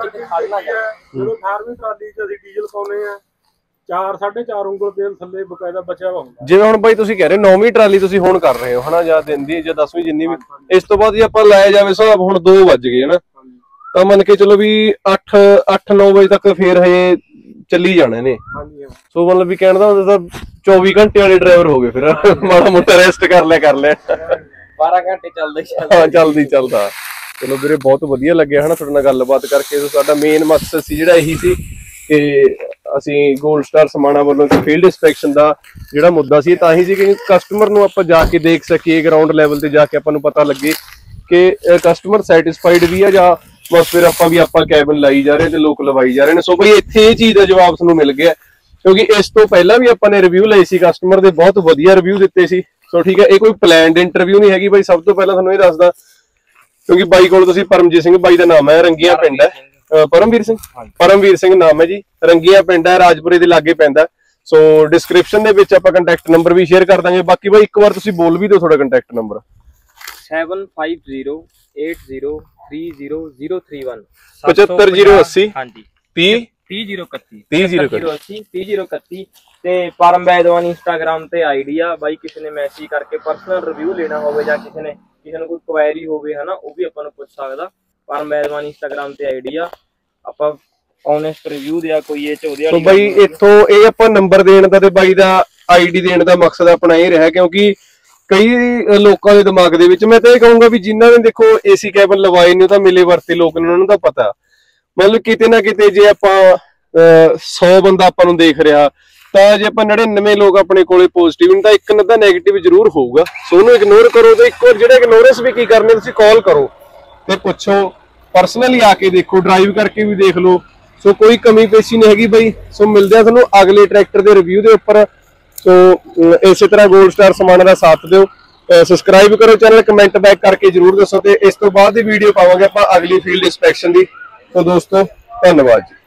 ਜਦੋਂ ਅਠਾਰਵੀਂ ਟਰਾਲੀ ਚ ਅਸੀਂ ਡੀਜ਼ਲ ਪਾਉਨੇ ਆ, ਚਾਰ ਸਾਢੇ ਚਾਰ ਉਂਗਲ ਤੇਲ ਥੱਲੇ ਬਕਾਇਦਾ ਬਚਿਆ ਹੁੰਦਾ। ਜਿਵੇਂ ਹੁਣ ਬਾਈ ਤੁਸੀਂ ਕਹਿ ਰਹੇ ਨੌਵੀਂ ਟਰਾਲੀ ਤੁਸੀਂ ਹੁਣ ਕਰ ਰਹੇ ਹੋ ਹਨਾ, ਜਾਂ ਦਿਨ ਦੀ ਜਾਂ ਦਸਵੀਂ ਜਿੰਨੀ ਵੀ, ਇਸ ਤੋਂ ਬਾਅਦ ਜੇ ਆਪਾਂ ਲਾਇਆ ਜਾਵੇ ਹਿਸਾਬ ਹੁਣ ਦੋ ਵੱਜ ਗਏ ਹਨਾ, ਤਾਂ ਮੰਨ ਕੇ ਚਲੋ ਵੀ ਅੱਠ ਅੱਠ ਨੌ ਵਜੇ ਤੱਕ ਫੇਰ ਹਜੇ ਚੱਲੀ ਜਾਣੇ ਨੇ। ਸੋ ਮਤਲਬ ਵੀ ਕਹਿਣ ਦਾ ਤਾਂ ਚੌਵੀ ਘੰਟੇ ਵਾਲੇ ਡਰਾਈਵਰ ਹੋ ਗਏ ਫਿਰ। ਮਾੜਾ ਮੋਟਾ ਰੈਸਟ ਕਰ ਲਿਆ ਕਰ ਲਿਆ ਬਾਰਾਂ ਘੰਟੇ ਚੱਲਦਾ ਹਾਂ ਚੱਲਦੀ ਚੱਲਦਾ। ਚਲੋ ਵੀਰੇ ਬਹੁਤ ਵਧੀਆ ਲੱਗਿਆ ਹਨਾ ਤੁਹਾਡੇ ਨਾਲ ਗੱਲਬਾਤ ਕਰਕੇ। ਸੋ ਸਾਡਾ ਮੇਨ ਮਕਸਦ ਸੀ ਜਿਹੜਾ ਇਹੀ ਸੀ ਕਿ ਅਸੀਂ ਗੋਲਡ ਸਟਾਰ ਸਮਾਣਾ ਵੱਲੋਂ ਫੀਲਡ ਇੰਸਪੈਕਸ਼ਨ ਦਾ ਜਿਹੜਾ ਮੁੱਦਾ ਸੀ ਤਾਂ ਹੀ ਸੀ ਕਿ ਕਸਟਮਰ ਨੂੰ ਆਪਾਂ ਜਾ ਕੇ ਦੇਖ ਸਕੀਏ, ਗਰਾਊਂਡ ਲੈਵਲ ਤੇ ਜਾ ਕੇ ਆਪਾਂ ਨੂੰ ਪਤਾ ਲੱਗੇ ਕਿ ਕਸਟਮਰ ਸੈਟੀਸਫਾਈਡ ਵੀ ਆ ਜਾਂ ਬਸ ਫਿਰ ਆਪਾਂ ਵੀ ਆਪਾਂ ਕੈਬਨ ਲਾਈ ਜਾ ਰਹੇ ਤੇ ਲੋਕ ਲਵਾਈ ਜਾ ਰਹੇ ਨੇ। ਸੋ ਬਈ ਇੱਥੇ ਇਹ ਚੀਜ਼ ਦਾ ਜਵਾਬ ਤੁਹਾਨੂੰ ਮਿਲ ਗਿਆ, ਕਿਉਂਕਿ ਇਸ ਤੋਂ ਪਹਿਲਾਂ ਵੀ ਆਪਾਂ ਨੇ ਰਿਵਿਊ ਲਏ ਸੀ ਕਸਟਮਰ ਦੇ, ਬਹੁਤ ਵਧੀਆ ਰਿਵਿਊ ਦਿੱਤੇ ਸੀ। ਸੋ ਠੀਕ ਹੈ, ਇਹ ਕੋਈ ਪਲਾਨਡ ਇੰਟਰਵਿਊ ਨਹੀਂ ਹੈਗੀ ਬਾਈ। ਸਭ ਤੋਂ ਪਹਿਲਾਂ ਤੁਹਾਨੂੰ ਇਹ ਦੱਸਦਾ ਕਿਉਂਕਿ ਬਾਈ ਕੋਲ ਤੁਸੀਂ ਪਰਮਜੀਤ ਸਿੰਘ ਬਾਈ ਦਾ ਨਾਮ ਹੈ, ਰੰਗੀਆਂ ਪਿੰਡ ਹੈ, ਪਰਮਵੀਰ ਸਿੰਘ ਪਰਮਵੀਰ ਸਿੰਘ ਨਾਮ ਹੈ ਜੀ, ਰੰਗੀਆਂ ਪਿੰਡ ਹੈ, ਰਾਜਪੁਰੇ ਦੇ ਲਾਗੇ ਪੈਂਦਾ। ਸੋ ਡਿਸਕ੍ਰਿਪਸ਼ਨ ਦੇ ਵਿੱਚ ਆਪਾਂ ਕੰਟੈਕਟ ਨੰਬਰ ਵੀ ਸ਼ੇਅਰ ਕਰ ਦਾਂਗੇ। ਬਾਕੀ ਬਾਈ ਇੱਕ ਵਾਰ ਤੁਸੀਂ ਬੋਲ ਵੀ ਦਿਓ ਤੁਹਾਡਾ contact number. Seven five zero eight zero three zero zero three one ਪਚੱਤਰ ਜ਼ੀਰੋ ਅੱਸੀ ਹਾਂਜੀ ਤੀਹ ਤੀਹ ਜ਼ੀਰੋ ਇਕੱਤੀ ਤੀਹ ਜ਼ੀਰੋ ਅੱਸੀ ਤੀਹ ਜ਼ੀਰੋ ਇਕੱਤੀ। ਤੇ ਪਰਮ ਵੈਦਵਾਨ ਇੰਸਟਾਗ੍ਰਾਮ ਤੇ ਆਈਡੀ ਆ ਬਾਈ, ਕਿਸੇ ਨੇ ਮੈਸੇਜ ਕਰਕੇ ਪਰਸਨਲ ਰਿਵਿਊ ਲੈਣਾ ਹੋਵੇ ਜਾਂ ਕਿਸੇ ਨੇ ਕਿਸੇ ਨੂੰ ਕੋਈ ਕੁਐਰੀ ਹੋਵੇ ਹਨਾ, ਉਹ ਵੀ ਆਪਾਂ ਨੂੰ ਪੁੱਛ ਸਕਦਾ। ਪਰਮ ਵੈਦਵਾਨ ਇੰਸਟਾਗ੍ਰਾਮ ਤੇ ਆਈਡੀ ਆ। ਆਪਾਂ ਓਨੈਸਟ ਰਿਵਿਊ ਦਿਆ ਕੋਈ ਇਹ ਚੋਦੇ ਵਾਲੀ। ਸੋ ਬਾਈ ਇੱਥੋਂ ਇਹ ਆਪਾਂ ਨੰਬਰ ਦੇਣ ਦਾ ਤੇ ਬਾਈ ਦਾ ਆਈਡੀ ਦੇਣ ਦਾ ਮਕਸਦ ਆਪਣਾ ਇਹ ਰਿਹਾ, ਕਿਉਂਕਿ ਕਈ ਲੋਕਾਂ ਦੇ ਦਿਮਾਗ ਦੇ ਵਿੱਚ ਮੈਂ ਤਾਂ ਇਹ ਕਹੂੰਗਾ ਵੀ ਜਿਨ੍ਹਾਂ ਨੇ ਦੇਖੋ ਏਸੀ ਕੈਬਨ ਲਵਾਏ ਨੇ ਉਹ ਤਾਂ ਮਿਲੇ ਵਰਤੇ ਲੋਕ ਨੇ, ਉਹਨਾਂ ਨੂੰ ਤਾਂ ਪਤਾ। ਮਤਲਬ ਕਿਤੇ ਨਾ ਕਿਤੇ ਜੇ ਆਪਾਂ ਸੌ ਬੰਦਾ ਆਪਾਂ ਨੂੰ ਦੇਖ ਰਿਹਾ ਤਾਂ ਜੇ ਆਪਾਂ ਨੜਿਨਵੇਂ ਲੋਕ ਆਪਣੇ ਕੋਲੇ ਪੋਜ਼ਿਟਿਵ ਨੇ ਤਾਂ ਇੱਕ ਨਾ ਤਾਂ ਨੈਗੇਟਿਵ ਜ਼ਰੂਰ ਹੋਊਗਾ। ਸੋ ਉਹਨੂੰ ਇਗਨੋਰ ਕਰੋ ਤੇ ਇੱਕ ਵਾਰ ਜਿਹੜਾ ਇਗਨੋਰੈਂਸ ਵੀ ਕੀ ਕਰਨੇ ਤੁਸੀਂ ਕਾਲ ਕਰੋ ਤੇ ਪੁੱਛੋ, ਪਰਸਨਲੀ ਆ ਕੇ ਦੇਖੋ, ਡਰਾਈਵ ਕਰਕੇ ਵੀ ਦੇਖ ਲਓ। ਸੋ ਕੋਈ ਕਮੀ ਪੇਸ਼ੀ ਨਹੀਂ ਹੈਗੀ ਬਾਈ। ਸੋ ਮਿਲਦੇ ਆ ਤੁਹਾਨੂੰ ਅਗਲੇ ਟਰੈਕਟਰ ਦੇ ਰਿਵਿਊ ਦੇ ਉੱਪਰ। ਸੋ ਇਸੇ ਤਰ੍ਹਾਂ ਗੋਲਡ ਸਟਾਰ ਸਮਾਣਾ ਦਾ ਸਾਥ ਦਿਓ, ਸਬਸਕ੍ਰਾਈਬ ਕਰੋ ਚੈਨਲ, ਕਮੈਂਟ ਬੈਕ ਕਰਕੇ ਜਰੂਰ ਦੱਸੋ। ਤੇ ਇਸ ਤੋਂ ਬਾਅਦ ਦੀ ਵੀਡੀਓ ਪਾਵਾਂਗੇ ਆਪਾਂ ਅਗਲੀ ਫੀਲਡ ਇੰਸਪੈਕਸ਼ਨ ਦੀ। ਸੋ ਦੋਸਤੋ ਧੰਨਵਾਦ ਜੀ।